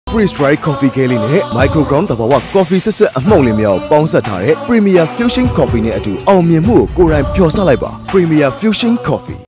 Freeze-dried coffee ကလေးနဲ့ microground တဘာဝ coffee ဆက်ဆက်အမှုန့်လေးများပေါင်းစပ်ထားတဲ့ Premier Fusion Coffee နဲ့အတူအောင်မြင်မှုကိုကိုယ်တိုင်ဖျော်ဆလိုက်ပါ Premier Fusion Coffee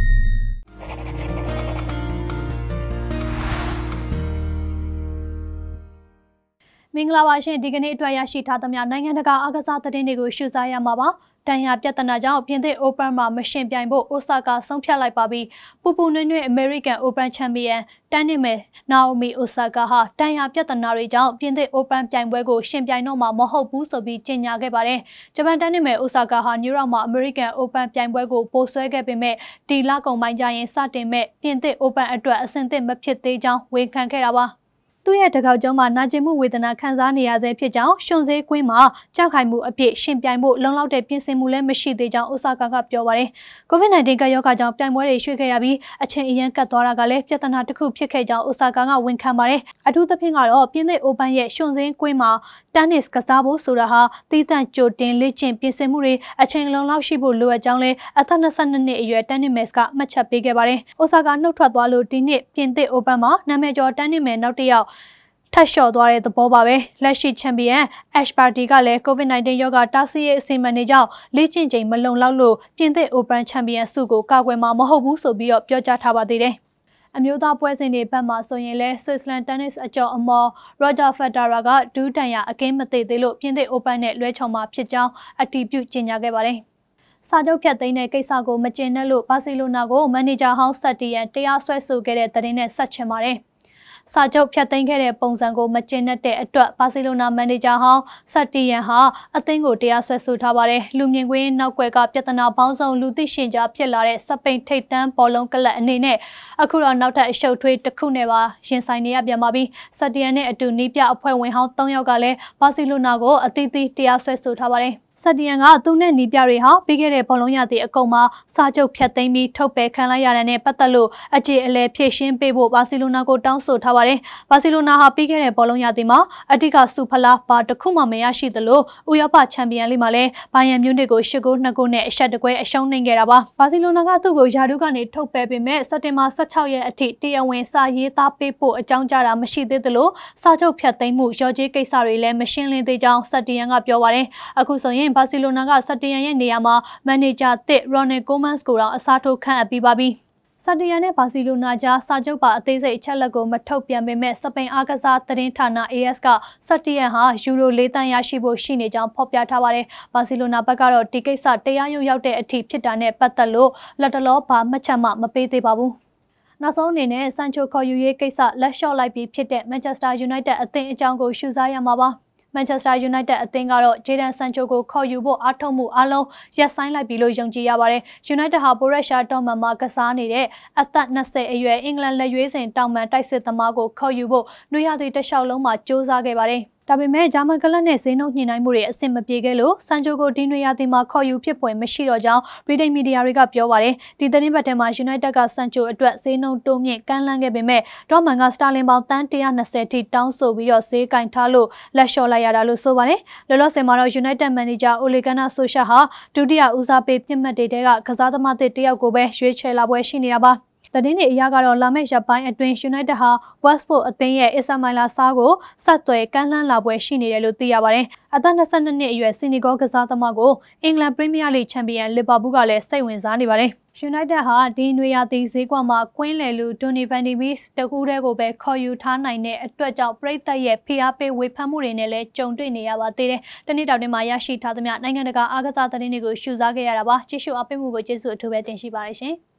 မင်္ဂလာပါရှင်ဒီကနေ့အတွက်ရရှိထားသမျှနိုင်ငံတကာအားကစားသတင်းတွေကိုရှုစားရမှာပါတန်ရာပြဿနာကြောင့်ပြင်သစ် Open မှာမရှင်ပြိုင်ဖို့ Osaka ဆုံးဖြတ်လိုက်ပါပြီပူပူနွေ့နွေ့ American Open Champion တန်းနေမယ် Naomi Osaka ဟာတန်ရာပြဿနာတွေကြောင့်ပြင်သစ် Open ပြိုင်ပွဲကိုရှင်ပြိုင်တော့မှာမဟုတ်ဘူးဆိုပြီးကြေညာခဲ့ပါတယ်ဂျပန်တန်းနေမယ် Osaka ဟာ New York မှာ American Open ပြိုင်ပွဲကိုပို့ဆွဲခဲ့ပေမဲ့ဒီလကုန်ပိုင်းကျရင်စတင်မဲ့ပြင်သစ် Open အတွက်အဆင့်သင့်မဖြစ်သေးကြောင်းဝန်ခံခဲ့တာပါသူ့ရဲ့တကောက်ကျုံးမှာနာကျင်မှုဝေဒနာခံစားနေရဆဲဖြစ်ကြောင်းရှုံစေးကွင်းမှာကြောက်ခိုင်မှုအပြည့်ရှင်ပြိုင်ဖို့လုံလောက်တဲ့ပြင်ဆင်မှုလည်းမရှိသေးကြောင်းအိုဆာကာကပြောပါတယ်။ COVID-19 ကရောဂါကြောင့်ပြိုင်ပွဲတွေရွှေ့ခဲ့ရပြီးအချိန်အရန်ကတ်သွားတာကလည်းပြဿနာတစ်ခုဖြစ်ခဲ့ကြောင်းအိုဆာကာကဝန်ခံပါတယ်။အထူးသဖြင့်ကတော့ပြင်သစ် Open ရဲ့ရှုံစေးကွင်းမှာတက်နစ်ကစားဖို့ဆိုတာဟာသီးသန့်ကြိုတင်လေ့ကျင့်ပြင်ဆင်မှုတွေအချိန်လုံလောက်ရှိဖို့လိုအပ်ကြောင်းလည်းအသက်22နှစ်အရွယ်တက်နစ်မယ်ကမှတ်ချက်ပေးခဲ့ပါတယ်။အိုဆာကာနှုတ်ထွက်သွားလို့ဒီနှစ်ပြင်သစ် Open မှာနာမည်ကျော်တက်နစ်မယ်နောက်တစ်ယောက်ထပ်လျှော့သွားတဲ့သဘောပါပဲလက်ရှိချန်ပီယံ Ash Barty ကလည်း COVID-19 ရောဂါတားဆီးရေးအစီအမံတွေကြောင့်လေ့ကျင့်ချိန်မလုံလောက်လို့ပြင်သစ် Open ချန်ပီယံဆုကိုကာကွယ်မှာမဟုတ်ဘူးဆိုပြီးပြောကြားထားပါသေးတယ်အမျိုးသားပွဲစဉ်တွေဘက်မှာဆိုရင်လဲ Switzerland Tennis အကျော်အမော် Roger Federer ကဒူးတန်ရအကင်းမသေးသေးလို့ပြင်သစ် Open နဲ့လွဲချော်မှာဖြစ်ကြောင်းအတည်ပြုကြေညာခဲ့ပါတယ်စာချုပ်ဖြတ်သိမ်းတဲ့ကိစ္စကိုမကျေနပ်လို့ဘာစီလိုနာကိုမန်နေဂျာဟောင်းဆက်တီယန်တရားစွဲဆိုခဲ့တဲ့သတင်းနဲ့ဆက်ချင်ပါတယ်စာချုပ်ဖြတ်သိမ်းခဲ့တဲ့ပုံစံကိုမကျေနပ်တဲ့အတွက်ဘာစီလိုနာမန်နေဂျာဟောင်းဆက်တီယန်ဟာအသင်းကိုတရားစွဲဆိုထားပါတယ်လူမြင်ကွင်းနောက်ွယ်ကပြဿနာပေါင်းစုံလူသိရှင်ကြားဖြစ်လာတဲ့စပိန်ထိပ်တန်းဘောလုံးကလပ်အနေနဲ့အခုတော့နောက်ထပ်အရှုပ်ထွေးတစ်ခုနဲ့ပါရင်ဆိုင်နေရပြန်ပါပြီဆက်တီယန်နဲ့အတူနီးပြအဖွဲ့ဝင်ဟောင်း3ယောက်ကလည်းဘာစီလိုနာကိုအသီးသီးတရားစွဲဆိုထားပါတယ်ဆက်တီယန်ကသူနဲ့နီးပြတွေဟာပြီးခဲ့တဲ့ဘောလုံးရသည့်အကုန်မှာစာချုပ်ဖြတ်သိမ်းပြီးထုတ်ပယ်ခံလိုက်ရတဲ့နဲ့ပတ်သက်လို့အကြေအလဲဖြည့်ရှင်းပေးဖို့ဘာစီလိုနာကိုတောင်းဆိုထားပါတယ်။ဘာစီလိုနာဟာပြီးခဲ့တဲ့ဘောလုံးရသည့်မှာအဓိကစူဖလားဘာတစ်ခုမှမရရှိသလိုဥရောပချန်ပီယံလိမှာလည်းဘိုင်ယန်မြူးနစ်ကို8-2နဲ့အရှက်တကွဲအရှုံးနိမ့်ခဲ့တာပါ။ဘာစီလိုနာကသူ့ကိုယာဒူးကနေထုတ်ပယ်ပေမဲ့စက်တင်ဘာ16ရက်အထိတရားဝင်စာရေးသားပေးဖို့အကြောင်းကြားတာမရှိသေးသလိုစာချုပ်ဖြတ်သိမ်းမှုရော်ကြေးကိစ္စတွေလည်းမရှင်းလင်းသေးကြောင်းဆက်တီယန်ကပြောပါတယ်။အခုဆိုရင်ဘာစီလိုနာကဆက်တီယန်ရဲ့နေရာမှာမန်နေဂျာသစ်ရော်နယ်ကိုမန့်စ်ကိုတော့အစားထိုးခန့်အပ်ပြီးပါပြီဆက်တီယန်နဲ့ဘာစီလိုနာကြားစာချုပ်ပါအသေးစိတ်အချက်လက်ကိုမထုတ်ပြန်ပေမဲ့စပိန်အားကစားသတင်းဌာန AS ကဆက်တီယန်ဟာယူရို4သန်းရရှိဖို့ရှိနေကြောင်းဖော်ပြထားပါတယ်ဘာစီလိုနာဘက်ကတော့ဒီကိစ္စတရားရုံးရောက်တဲ့အထိဖြစ်တာနဲ့ပတ်သက်လို့လက်တလောဘာမှတ်ချက်မှမပေးသေးပါဘူးနောက်ဆုံးအနေနဲ့ဆန်ချိုခေါ်ယူရေးကိစ္စလက်လျှော့လိုက်ပြီးဖြစ်တဲ့ Manchester United အသင်းအကြောင်းကိုရှုစားရမှာပါManchester United အသင်းကတော့ Jadon Sancho ကိုခေါ်ယူဖို့အားထုတ်မှုအလုံးရပ်ဆိုင်းလိုက်ပြီလို့ယုံကြည်ရပါတယ်။ United ဟာ Borussia Dortmund မှာကစားနေတဲ့အသက်20အရွယ်အင်္ဂလန်လက်ရွေးစင်တောင်ပန်တိုက်စစ်သမားကိုခေါ်ယူဖို့နွေရာသီတစ်လျှောက်လုံးမှာစ조사ခဲ့ပါတယ်။ဒါပေမဲ့ဂျာမန်ကလပ်နဲ့ဈေးနှုန်းညှိနှိုင်းမှုတွေအဆင်မပြေခဲ့လို့ဆန်ချိုကိုဒီနွေရာသီမှာခေါ်ယူဖြစ်ပွင့်မရှိတော့ကြောင်းဗြိတိန်မီဒီယာတွေကပြောပါတယ်ဒီသတင်းပတ်ထဲမှာ United ကဆန်ချိုအတွက်ဈေးနှုန်းတိုးမြင့်ကမ်းလှမ်းခဲ့ပေမဲ့ဒေါ့မန်ကစတာလင်ပေါင်တန်း120ထိတောင်းဆိုပြီးဈေးကင်ထားလို့လက်လျှော့လိုက်ရတာလို့ဆိုပါတယ်လောလောဆယ်မှာတော့ United Manager Ole Gunnar Solskjaer ဟာဒုတိယဦးစားပေးပြစ်မှတ်တွေကကစားသမားသစ်တယောက်ကိုပဲရွေးချယ်လာပွဲရှိနေတာပါသတင်းတွေအရကတော့လာမယ့်ရက်ပိုင်းအတွင်း United ဟာ Westport အသင်းရဲ့ Issa Milan စားကိုဆက်သွယ်ကမ်းလှမ်းလာပွဲရှိနေတယ်လို့သိရပါတယ်။အသက်22နှစ်အရွယ်စီနီဂေါကစားသမားကိုအင်္ဂလန်ပရီးမီးယားလိချန်ပီယံလီဗာပူးကလည်းစိတ်ဝင်စားနေပါတယ်။ United ဟာဒီနွေရာသီဈေးကွက်မှာကွင်းလယ်လူ Donny van de Beek တကူးတဲ့ကိုပဲခေါ်ယူထားနိုင်တဲ့အတွက်ကြောင့်ပရိသတ်ရဲ့ဖိအားပေးဝေဖန်မှုတွေနဲ့လည်းကြုံတွေ့နေရပါသေးတယ်။တနေ့တောင်တွင်မှာရရှိထားသမျှနိုင်ငံတကာအားကစားသတင်းတွေကိုရှုစားခဲ့ရတာပါ။ကြည့်ရှုအားပေးမှုကိုကျေးဇူးအထူးပဲတင်ရှိပါတယ်ရှင်။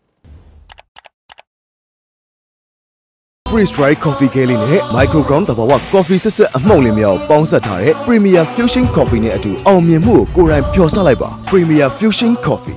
Freeze-dried coffee ကလေးနဲ့ microground တဘာဝ coffee ဆက်ဆက်အမှုန့်လေးများပေါင်းစပ်ထားတဲ့ Premier Fusion Coffee နဲ့အတူအောင်မြင်မှုကိုကိုယ်တိုင်ဖျော်ဆလိုက်ပါ Premier Fusion Coffee